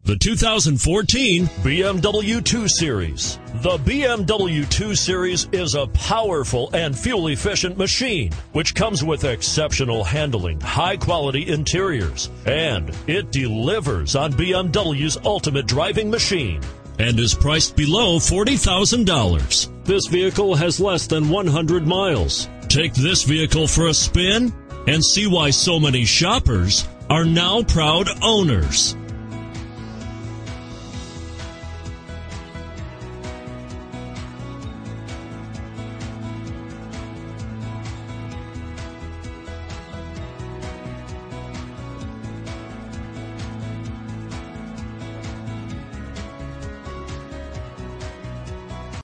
The 2014 BMW 2 Series. The BMW 2 Series is a powerful and fuel-efficient machine, which comes with exceptional handling, high-quality interiors, and it delivers on BMW's ultimate driving machine, and is priced below $40,000. This vehicle has less than 100 miles. Take this vehicle for a spin and see why so many shoppers are now proud owners.